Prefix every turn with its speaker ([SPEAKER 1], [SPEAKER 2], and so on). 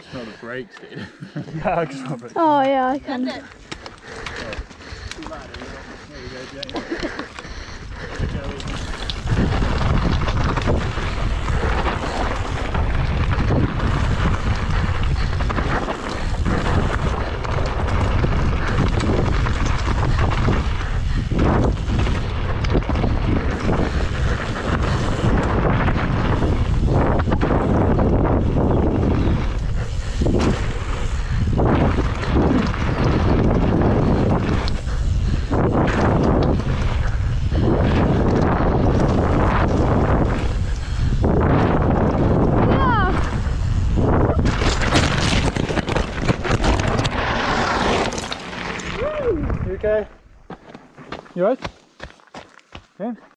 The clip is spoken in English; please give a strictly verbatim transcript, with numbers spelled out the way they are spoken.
[SPEAKER 1] smell the brakes, dude.
[SPEAKER 2] Yeah, I can smell brakes.
[SPEAKER 3] Oh yeah, I can.
[SPEAKER 1] There you go, Jay. There you go.
[SPEAKER 2] You okay? You right? Okay.